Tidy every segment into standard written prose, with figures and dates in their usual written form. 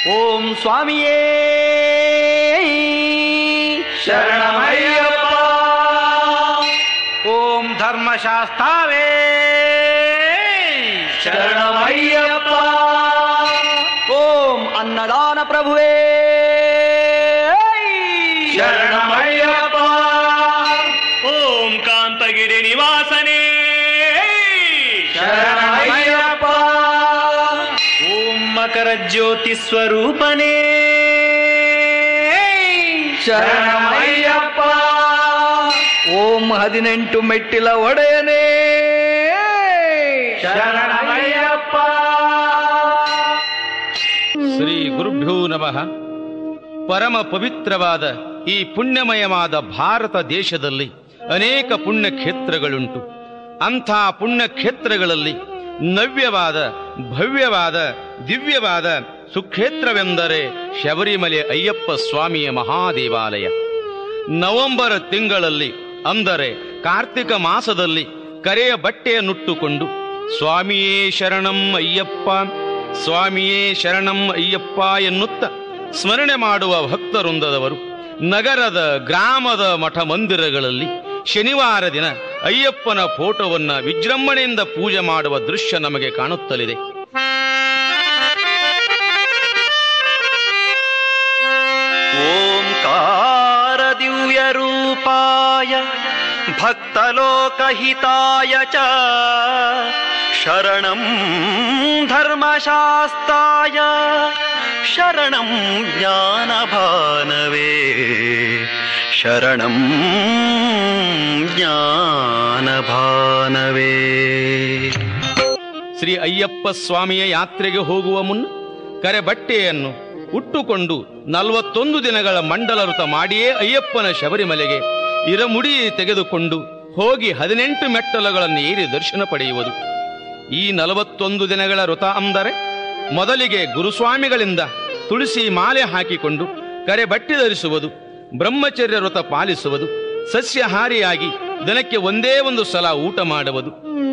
ಓಂ ಸ್ವಾಮಿಯೇ ಶರಣಮಯ್ಯಪ್ಪ. ಓಂ ಧರ್ಮಶಾಸ್ತಾವೇ ಶರಣಮಯ್ಯಪ್ಪ. ಓಂ ಅನ್ನದಾನ ಪ್ರಭುವೇ ಶರಣಮಯ್ಯಪ್ಪ. ಓಂ ಕಾಂತಗಿರಿ ನಿವಾಸನೇ ಶರಣಮಯ್ಯಪ್ಪ. ಓಂ ಮಕರ ಜ್ಯೋತಿ ಸ್ವರೂಪನೇ ಶರಣಮಯ್ಯಪ್ಪ. ಓಂ 18 ಮೆಟ್ಟಿಲ ಒಡೆಯನೇ ಶರಣಮಯ್ಯಪ್ಪ. ಶ್ರೀ ಗುರುಭ್ಯೋ ನಮಃ. ಪರಮ ಪವಿತ್ರವಾದ ಈ ಪುಣ್ಯಮಯವಾದ ಭಾರತ ದೇಶದಲ್ಲಿ ಅನೇಕ ಪುಣ್ಯಕ್ಷೇತ್ರಗಳುಂಟು. ಅಂಥ ಪುಣ್ಯಕ್ಷೇತ್ರಗಳಲ್ಲಿ ನವ್ಯವಾದ, ಭವ್ಯವಾದ, ದಿವ್ಯವಾದ ಸುಕ್ಷೇತ್ರವೆಂದರೆ ಶಬರಿಮಲೆ ಅಯ್ಯಪ್ಪ ಸ್ವಾಮಿಯ ಮಹಾದೇವಾಲಯ. ನವೆಂಬರ್ ತಿಂಗಳಲ್ಲಿ ಅಂದರೆ ಕಾರ್ತಿಕ ಮಾಸದಲ್ಲಿ ಕರೆಯ ಬಟ್ಟೆಯನ್ನುಟ್ಟುಕೊಂಡು ಸ್ವಾಮಿಯೇ ಶರಣಂ ಅಯ್ಯಪ್ಪ, ಸ್ವಾಮಿಯೇ ಶರಣಂ ಅಯ್ಯಪ್ಪ ಎನ್ನುತ್ತ ಸ್ಮರಣೆ ಮಾಡುವ ಭಕ್ತವೃಂದದವರು ನಗರದ, ಗ್ರಾಮದ ಮಠ ಮಂದಿರಗಳಲ್ಲಿ ಶನಿವಾರ ದಿನ ಅಯ್ಯಪ್ಪನ ಫೋಟೋವನ್ನು ವಿಜೃಂಭಣೆಯಿಂದ ಪೂಜೆ ಮಾಡುವ ದೃಶ್ಯ ನಮಗೆ ಕಾಣುತ್ತಲಿದೆ. ಓಂಕಾರ ದಿವ್ಯ ರೂಪಾಯ ಭಕ್ತಲೋಕಹಿತಾಯ ಚ ಶರಣಂ ಧರ್ಮಶಾಸ್ತಾಯ ಶರಣಂ ಜ್ಞಾನಭಾನವೇ ಶರಣಂ ಜ್ಞಾನಭಾನವೇ. ಶ್ರೀ ಅಯ್ಯಪ್ಪ ಸ್ವಾಮಿಯ ಯಾತ್ರೆಗೆ ಹೋಗುವ ಮುನ್ನ ಕರೆ ಬಟ್ಟೆಯನ್ನು ಉಟ್ಟುಕೊಂಡು 41 ದಿನಗಳ ಮಂಡಲ ವೃತ ಮಾಡಿಯೇ ಅಯ್ಯಪ್ಪನ ಶಬರಿಮಲೆಗೆ ಇರಮುಡಿ ತೆಗೆದುಕೊಂಡು ಹೋಗಿ 18 ಮೆಟ್ಟಲುಗಳನ್ನು ಏರಿ ದರ್ಶನ ಪಡೆಯುವುದು. ಈ 41 ದಿನಗಳ ವೃತ ಅಂದರೆ ಮೊದಲಿಗೆ ಗುರುಸ್ವಾಮಿಗಳಿಂದ ತುಳಸಿ ಮಾಲೆ ಹಾಕಿಕೊಂಡು ಕರೆ ಬಟ್ಟೆ ಧರಿಸುವುದು, ಬ್ರಹ್ಮಚರ್ಯ ವೃತ ಪಾಲಿಸುವುದು, ಸಸ್ಯಾಹಾರಿಯಾಗಿ ದಿನಕ್ಕೆ ಒಂದೇ ಒಂದು ಸಲ ಊಟ ಮಾಡುವುದು.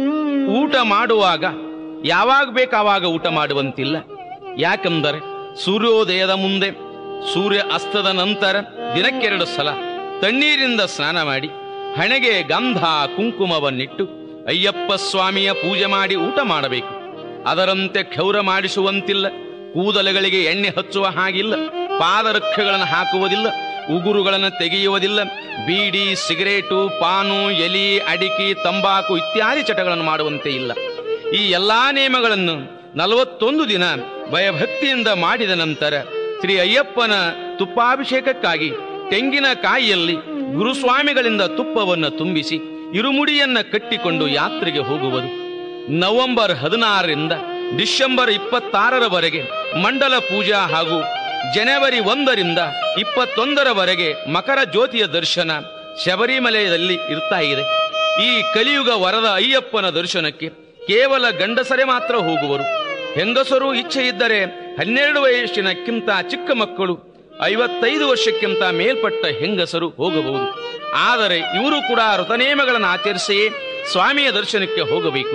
ಊಟ ಮಾಡುವಾಗ ಯಾವಾಗ ಬೇಕಾವಾಗ ಊಟ ಮಾಡುವಂತಿಲ್ಲ. ಯಾಕೆಂದರೆ ಸೂರ್ಯೋದಯದ ಮುಂದೆ, ಸೂರ್ಯ ಅಸ್ತದ ನಂತರ ದಿನಕ್ಕೆ 2 ಸಲ ತಣ್ಣೀರಿಂದ ಸ್ನಾನ ಮಾಡಿ ಹಣೆಗೆ ಗಂಧ ಕುಂಕುಮವನ್ನಿಟ್ಟು ಅಯ್ಯಪ್ಪ ಸ್ವಾಮಿಯ ಪೂಜೆ ಮಾಡಿ ಊಟ ಮಾಡಬೇಕು. ಅದರಂತೆ ಕ್ಷೌರ ಮಾಡಿಸುವಂತಿಲ್ಲ, ಕೂದಲುಗಳಿಗೆ ಎಣ್ಣೆ ಹಚ್ಚುವ ಹಾಗಿಲ್ಲ, ಪಾದರಕ್ಷೆಗಳನ್ನು ಹಾಕುವುದಿಲ್ಲ, ಉಗುರುಗಳನ್ನು ತೆಗೆಯುವುದಿಲ್ಲ, ಬೀಡಿ, ಸಿಗರೇಟು, ಪಾನು, ಎಲಿ, ಅಡಿಕೆ, ತಂಬಾಕು ಇತ್ಯಾದಿ ಚಟಗಳನ್ನು ಮಾಡುವಂತೆ ಇಲ್ಲ. ಈ ಎಲ್ಲಾ ನಿಯಮಗಳನ್ನು 41 ದಿನ ಭಯಭಕ್ತಿಯಿಂದ ಮಾಡಿದ ನಂತರ ಶ್ರೀ ಅಯ್ಯಪ್ಪನ ತುಪ್ಪಾಭಿಷೇಕಕ್ಕಾಗಿ ತೆಂಗಿನಕಾಯಿಯಲ್ಲಿ ಗುರುಸ್ವಾಮಿಗಳಿಂದ ತುಪ್ಪವನ್ನು ತುಂಬಿಸಿ ಇರುಮುಡಿಯನ್ನ ಕಟ್ಟಿಕೊಂಡು ಯಾತ್ರೆಗೆ ಹೋಗುವುದು. ನವೆಂಬರ್ 16ರಿಂದ ಡಿಸೆಂಬರ್ 26ರವರೆಗೆ ಮಂಡಲ ಪೂಜಾ ಹಾಗೂ ಜನವರಿ 1ರಿಂದ 21ರವರೆಗೆ ಮಕರ ಜ್ಯೋತಿಯ ದರ್ಶನ ಶಬರಿಮಲೆಯಲ್ಲಿ ಇರ್ತಾ ಇದೆ. ಈ ಕಲಿಯುಗ ವರದ ಅಯ್ಯಪ್ಪನ ದರ್ಶನಕ್ಕೆ ಕೇವಲ ಗಂಡಸರೇ ಮಾತ್ರ ಹೋಗುವರು. ಹೆಂಗಸರು ಇಚ್ಛೆ ಇದ್ದರೆ 12 ವಯಸ್ಸಿನಕ್ಕಿಂತ ಚಿಕ್ಕ ಮಕ್ಕಳು, 55 ವರ್ಷಕ್ಕಿಂತ ಮೇಲ್ಪಟ್ಟ ಹೆಂಗಸರು ಹೋಗಬಹುದು. ಆದರೆ ಇವರು ಕೂಡ ಋತನೇಮಗಳನ್ನು ಆಚರಿಸಿಯೇ ಸ್ವಾಮಿಯ ದರ್ಶನಕ್ಕೆ ಹೋಗಬೇಕು.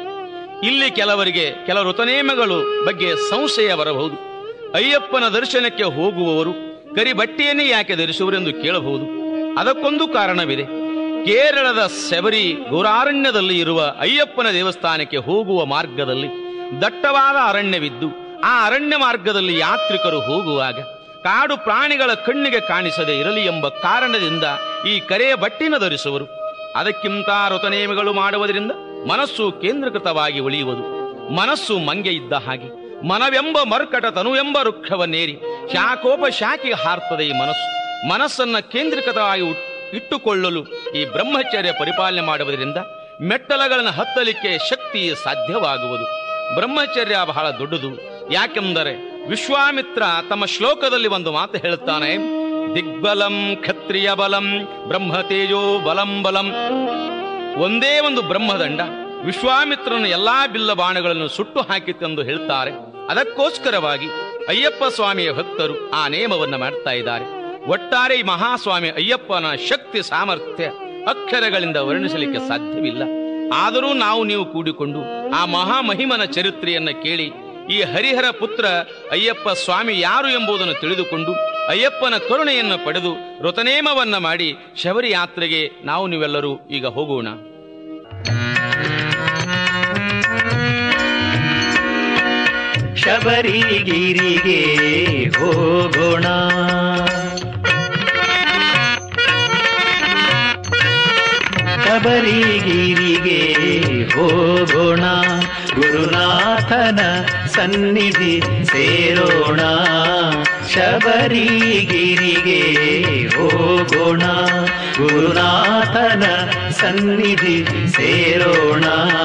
ಇಲ್ಲಿ ಕೆಲವರಿಗೆ ಕೆಲ ಋತನೇಮಗಳು ಬಗ್ಗೆ ಸಂಶಯ ಬರಬಹುದು. ಅಯ್ಯಪ್ಪನ ದರ್ಶನಕ್ಕೆ ಹೋಗುವವರು ಕರಿ ಬಟ್ಟೆಯನ್ನೇ ಯಾಕೆ ಧರಿಸುವರೆಂದು ಕೇಳಬಹುದು. ಅದಕ್ಕೊಂದು ಕಾರಣವಿದೆ. ಕೇರಳದ ಶಬರಿ ಗೌರಾರಣ್ಯದಲ್ಲಿ ಇರುವ ಅಯ್ಯಪ್ಪನ ದೇವಸ್ಥಾನಕ್ಕೆ ಹೋಗುವ ಮಾರ್ಗದಲ್ಲಿ ದಟ್ಟವಾದ ಅರಣ್ಯವಿದ್ದು, ಆ ಅರಣ್ಯ ಮಾರ್ಗದಲ್ಲಿ ಯಾತ್ರಿಕರು ಹೋಗುವಾಗ ಕಾಡು ಪ್ರಾಣಿಗಳ ಕಣ್ಣಿಗೆ ಕಾಣಿಸದೆ ಇರಲಿ ಎಂಬ ಕಾರಣದಿಂದ ಈ ಕರೆಯ ಬಟ್ಟೆನ ಧರಿಸುವರು. ಅದಕ್ಕಿಂತ ಋತನೇಮಗಳು ಮಾಡುವುದರಿಂದ ಮನಸ್ಸು ಕೇಂದ್ರೀಕೃತವಾಗಿ ಉಳಿಯುವುದು. ಮನಸ್ಸು ಮಂಗೆ ಇದ್ದ ಹಾಗೆ ಮನವೆಂಬ ಮರ್ಕಟ ತನುವೆಂಬ ವೃಕ್ಷವನ್ನೇರಿ ಶಾಖೋಪ ಶಾಖೆಗೆ ಹಾರ್ತದೆ ಈ ಮನಸ್ಸನ್ನ ಕೇಂದ್ರೀಕೃತವಾಗಿ ಇಟ್ಟುಕೊಳ್ಳಲು ಈ ಬ್ರಹ್ಮಚರ್ಯ ಪರಿಪಾಲನೆ ಮಾಡುವುದರಿಂದ ಮೆಟ್ಟಲಗಳನ್ನು ಹತ್ತಲಿಕ್ಕೆ ಶಕ್ತಿ ಸಾಧ್ಯವಾಗುವುದು. ಬ್ರಹ್ಮಚರ್ಯ ಬಹಳ ದೊಡ್ಡದು. ಯಾಕೆಂದರೆ ವಿಶ್ವಾಮಿತ್ರ ತಮ್ಮ ಶ್ಲೋಕದಲ್ಲಿ ಒಂದು ಮಾತು ಹೇಳುತ್ತಾನೆ, ದಿಗ್ಬಲಂ ಕ್ಷತ್ರಿಯ ಬಲಂ ಬ್ರಹ್ಮತೇಜೋ ಬಲಂ ಬಲಂ. ಒಂದೇ ಒಂದು ಬ್ರಹ್ಮದಂಡ ವಿಶ್ವಾಮಿತ್ರನ ಎಲ್ಲಾ ಬಿಲ್ಲ ಬಾಣಗಳನ್ನು ಸುಟ್ಟು ಹಾಕಿತೆಂದು ಹೇಳ್ತಾರೆ. ಅದಕ್ಕೋಸ್ಕರವಾಗಿ ಅಯ್ಯಪ್ಪ ಸ್ವಾಮಿಯ ಭಕ್ತರು ಆ ನೇಮವನ್ನು ಮಾಡ್ತಾ ಇದ್ದಾರೆ. ಒಟ್ಟಾರೆ ಈ ಮಹಾಸ್ವಾಮಿ ಅಯ್ಯಪ್ಪನ ಶಕ್ತಿ ಸಾಮರ್ಥ್ಯ ಅಕ್ಷರಗಳಿಂದ ವರ್ಣಿಸಲಿಕ್ಕೆ ಸಾಧ್ಯವಿಲ್ಲ. ಆದರೂ ನಾವು ನೀವು ಕೂಡಿಕೊಂಡು ಆ ಮಹಾಮಹಿಮನ ಚರಿತ್ರೆಯನ್ನ ಕೇಳಿ ಈ ಹರಿಹರ ಪುತ್ರ ಅಯ್ಯಪ್ಪ ಸ್ವಾಮಿ ಯಾರು ಎಂಬುದನ್ನು ತಿಳಿದುಕೊಂಡು ಅಯ್ಯಪ್ಪನ ಕರುಣೆಯನ್ನು ಪಡೆದು ವ್ರತನೇಮವನ್ನ ಮಾಡಿ ಶಬರಿ ಯಾತ್ರೆಗೆ ನಾವು ನೀವೆಲ್ಲರೂ ಈಗ ಹೋಗೋಣ. ಶಬರಿಗಿರಿಗೆ ಹೋಗೋಣ, ಶಬರಿಗಿರಿಗೆ ಹೋಗೋಣ, ಗುರುನಾಥನ ಸನ್ನಿಧಿ ಸೇರೋಣ. ಶಬರಿಗಿರಿಗೆ ಹೋಗೋಣ, ಗುರುನಾಥನ ಸನ್ನಿಧಿ ಸೇರೋಣ.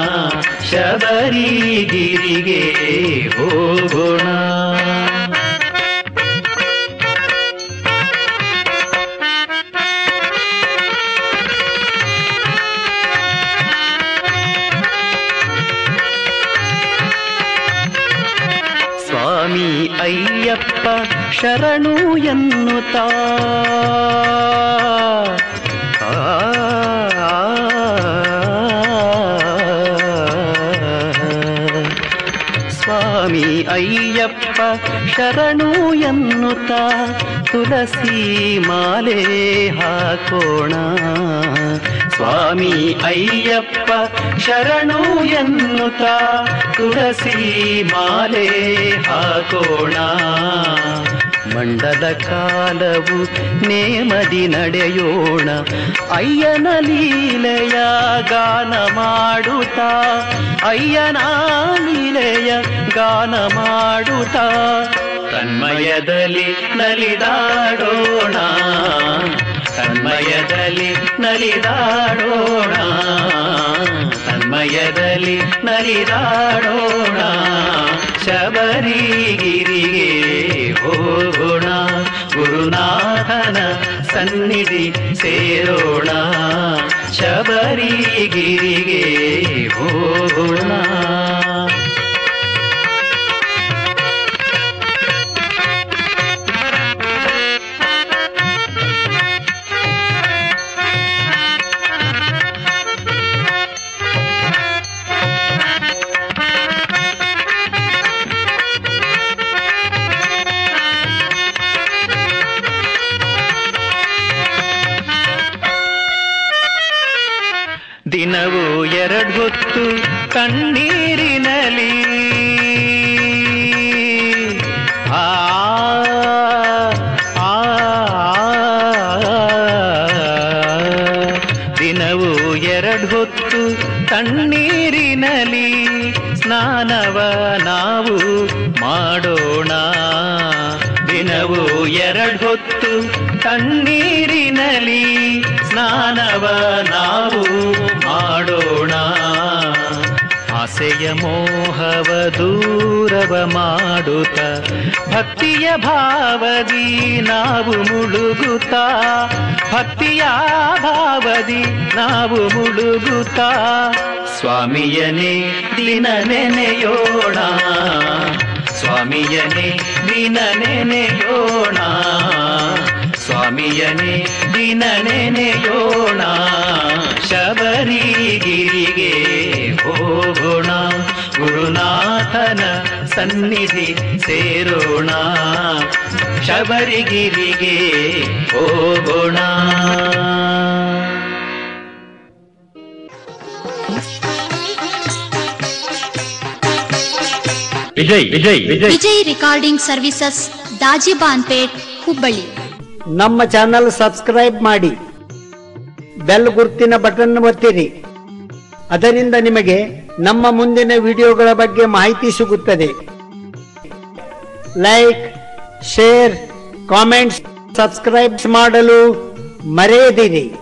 ಶಬರಿಗಿರಿಗೆ ಹೋಗೋಣ. ಸ್ವಾಮಿ ಅಯ್ಯಪ್ಪ ಶರಣು ಎನ್ನುತ್ತಾ ಸ್ವಾಮಿ ಅಯ್ಯಪ್ಪ ಶರಣು ಎನ್ನುತ್ತಾ ತುಳಸಿ ಮಾಲೆ ಹಾಕೋಣ. ಸ್ವಾಮಿ ಅಯ್ಯಪ್ಪ ಶರಣು ಎನ್ನುತ್ತಾ ತುಳಸಿ ಮಾಲೆ ಹಾಕೋಣ. ಮಂಡಲ ಕಾಲವು ನೇಮದಿ ನಡೆಯೋಣ, ಅಯ್ಯನ ಲೀಲೆಯ ಗಾನ ಮಾಡುತ್ತಾ, ಅಯ್ಯನ ಲೀಲೆಯ ಗಾನ ಮಾಡುತ್ತಾ ತನ್ಮಯದಲ್ಲಿ ನಲಿದಾಡೋಣ, ತನ್ಮಯದಲ್ಲಿ ನಲಿದಾಡೋಣ, ತನ್ಮಯದಲ್ಲಿ ನಲಿದಾಡೋಣ. ಶಬರಿಗಿರಿಗೆ ಹೋಗೋಣ, ಗುರುನಾಥನ ಸನ್ನಿಧಿ ಸೇರೋಣ. ಶಬರಿಗಿರಿಗೆ ಹೋಗೋಣ. ದಿನವೂ 2 ಹೊತ್ತು ಕಣ್ಣೀರಿನಲಿ ದಿನವೂ 2 ಹೊತ್ತು ತಣ್ಣೀರಿನಲಿ ಸ್ನಾನವ ನಾವು ಮಾಡೋಣ. ದಿನವೂ 2 ಹೊತ್ತು ತಣ್ಣೀರಿನಲಿ ಸ್ನಾನವ ನಾವು ಮಾಡೋಣ. ಆಸೆಯ ಮೋಹವ ದೂರವ ಮಾಡುತ್ತ ಭಕ್ತಿಯ ಭಾವದಿ ನಾವು ಮುಳುಗುತ್ತಾ, ಭಕ್ತಿಯ ಭಾವದಿ ನಾವು ಮುಳುಗುತ್ತಾ ಸ್ವಾಮಿಯನೇ ದಿನ ನೆನೆಯೋಣ, ಸ್ವಾಮಿಯನೇ ದಿನ ನೆನೆಯೋಣ, ಸ್ವಾಮಿಯನೇ ದಿನ ನೆನೆಯೋಣ. ಶಬರಿಗಿರಿಗೆ ಹೋಗೋಣ, ಗುರುನಾಥನ ಸನ್ನಿಧಿ ಸೇರೋಣ. ಶಬರಿಗಿರಿಗೆ ಹೋಗೋಣ. Vijay recording services, Dajibanpet, Hubballi. ನಮ್ಮ ಚಾನಲ್ ಸಬ್ಸ್ಕ್ರೈಬ್ ಮಾಡಿ, ಬೆಲ್ ಗುರ್ತಿನ ಬಟನ್ ಒತ್ತಿರಿ. ಅದರಿಂದ ನಿಮಗೆ ನಮ್ಮ ಮುಂದಿನ ವಿಡಿಯೋಗಳ ಬಗ್ಗೆ ಮಾಹಿತಿ ಸಿಗುತ್ತದೆ. ಲೈಕ್, ಶೇರ್, ಕಾಮೆಂಟ್ಸ್, ಸಬ್ಸ್ಕ್ರೈಬ್ ಮಾಡಲು ಮರೆಯದಿರಿ.